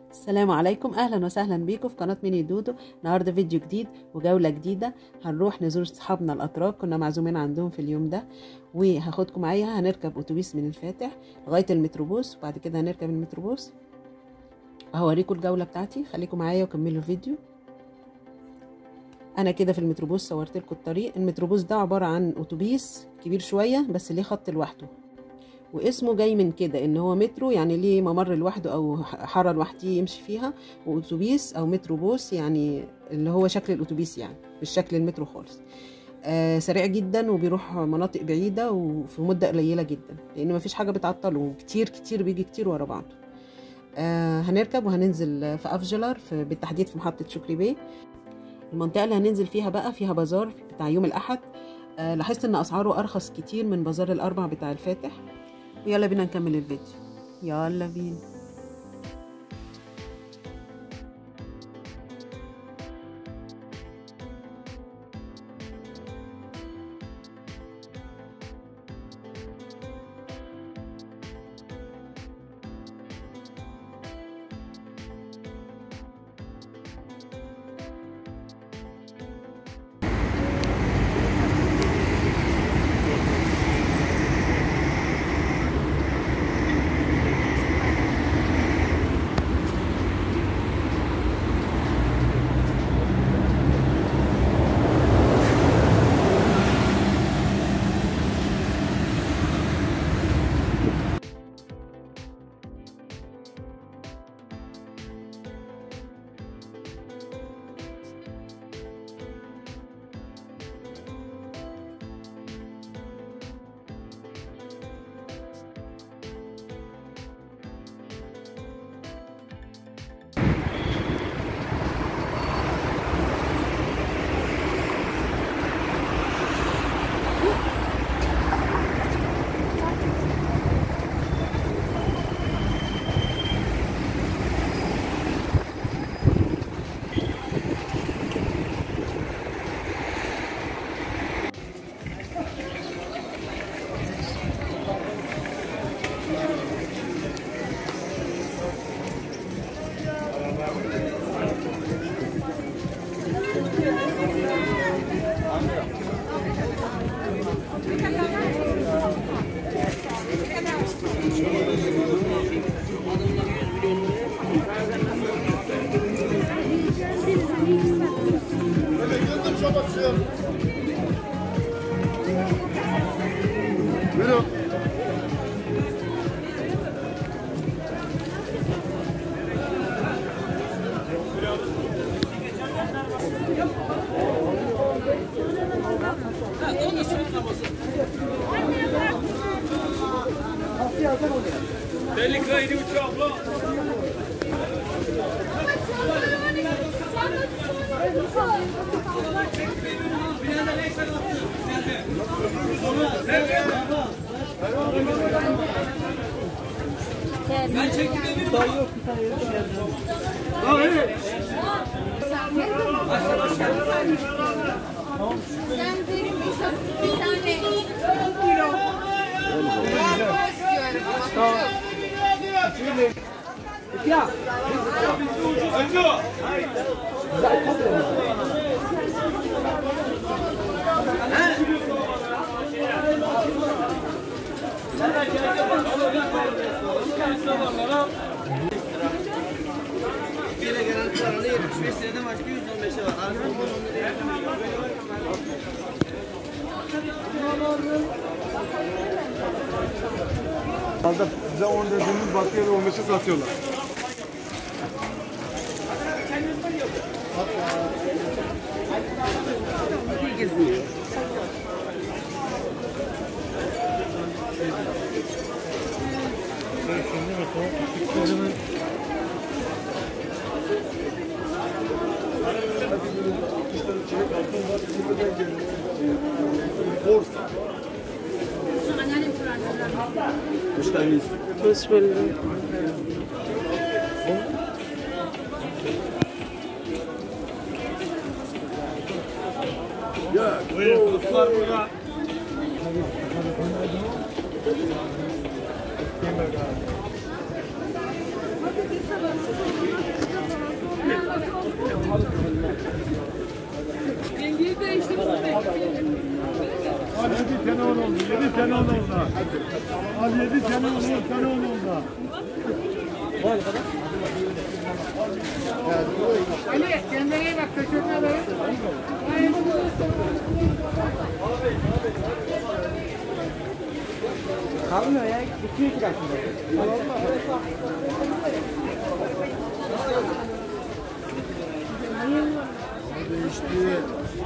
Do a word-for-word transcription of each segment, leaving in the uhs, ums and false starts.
السلام عليكم، اهلا وسهلا بيكم في قناه ميني دودو. النهارده فيديو جديد وجوله جديده. هنروح نزور صحابنا الاتراك، كنا معزومين عندهم في اليوم ده، وهاخدكم معايا. هنركب اتوبيس من الفاتح لغايه المتروبوس، وبعد كده هنركب المتروبوس. هوريكم الجوله بتاعتي، خليكم معايا وكملوا الفيديو. انا كده في المتروبوس صورت لكم الطريق. المتروبوس ده عباره عن اتوبيس كبير شويه بس ليه خط لوحده، واسمه جاي من كده ان هو مترو، يعني ليه ممر لوحده او حاره لوحده يمشي فيها، واتوبيس او متروبوس يعني اللي هو شكل الاتوبيس، يعني مش شكل المترو خالص. آه سريع جدا وبيروح مناطق بعيده وفي مده قليله جدا، لان مفيش حاجه بتعطله، وكتير كتير بيجي كتير ورا بعضه. آه هنركب وهننزل في افجلر، في بالتحديد في محطه شكري بيه. المنطقه اللي هننزل فيها بقى فيها بازار بتاع يوم الاحد. آه لاحظت ان اسعاره ارخص كتير من بازار الاربع بتاع الفاتح. ويلا بينا نكمل الفيديو، يلا بينا. Delikle yeni uçağı abla. Ben çektim dedim. Bir tane yok, bir tane yok. Aa evet. Sen benim bir tane buyurun. Ben istiyorum. Tamam. Ya. Anjo. Bir de garanti var. yetmiş beş seneden başka yüz on beşe var. Alda bize on dediğimiz bakıyor on beşe satıyorlar. Hoş geldiniz. Hoş bulduk. Ya, Buyurun dostlar burada. Yemek abi. yedi tane on orada. Al yedi tane on, on tane on orada. Ali kendine iyi bak. Teşekkür ederim. Kalmıyor ya. Bitiyor ki dakika. Değişti.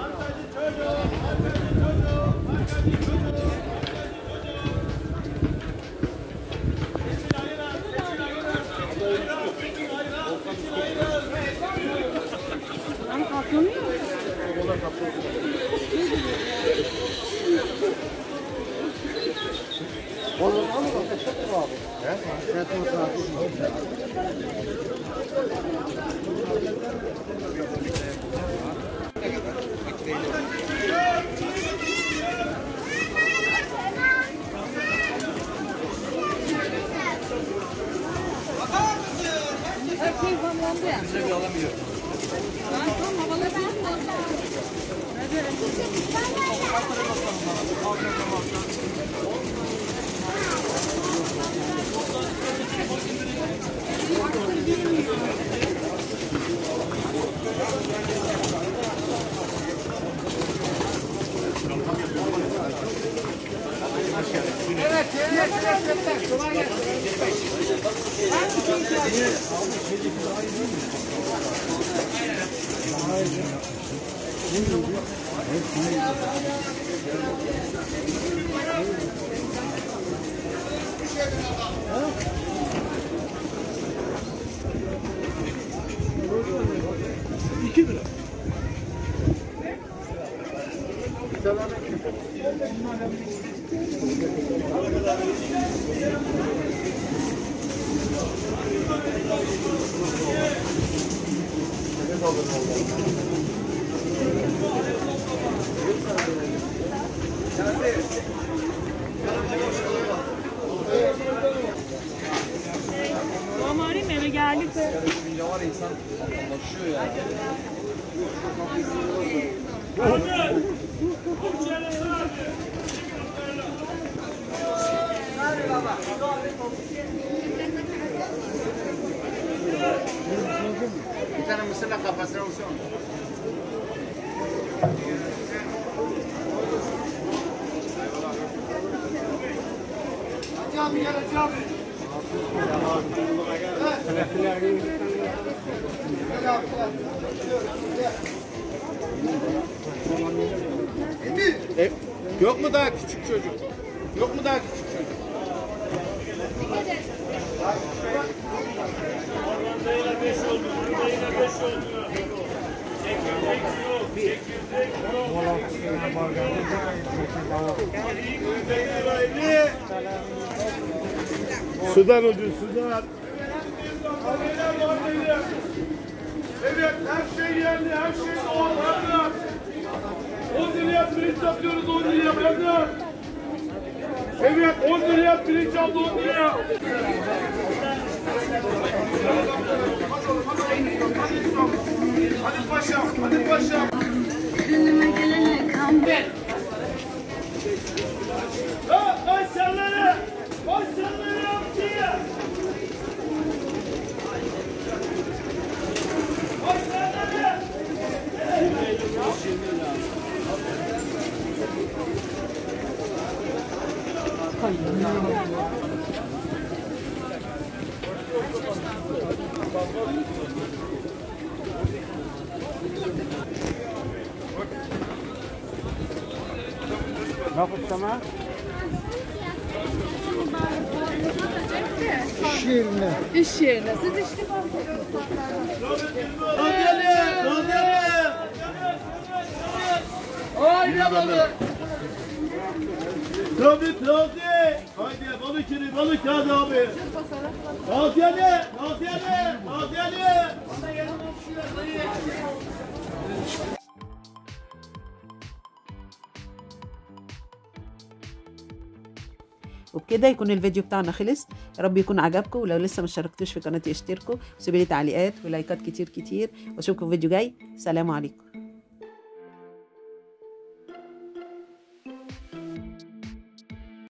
Lan katlanıyor. Her şey zamlandı ya. Bize bir alamıyor. Ben tam havalasın. Evet, evet, evet, evet. Kolay gelsin. İki lira. Ama arayayım eve geldik. Ya var ya insan anlaşıyor ya. Bir tane mısırla kafasına vursun. Hocam gel hocam. Emir. E, yok mu daha küçük çocuk? Yok mu daha küçük çocuk? Sudan ucuz, sudan. Evet, her şey yerli, her şey doğal, Emre. on liraya pirinç satıyoruz, on liraya Emre. Evet, on liraya pirinç aldı, on liraya. Hadi paşam, hadi paşam. Ha, koy sellere, koy sellere amcaya. Koy sellere. Nasıl sana? İş yerine. İş yerine. Siz işte Radyalı, radyalı. Haydi balık. Tabii tabii. Haydi balık yeri, balık hadi abi. Radyalı, radyalı, radyalı. وبكده يكون الفيديو بتاعنا خلص. يا رب يكون عجبكم، ولو لسه ما اشتركتوش في قناتي اشتركوا وسيبوا لي تعليقات ولايكات كتير كتير، واشوفكم في فيديو جاي. سلام عليكم.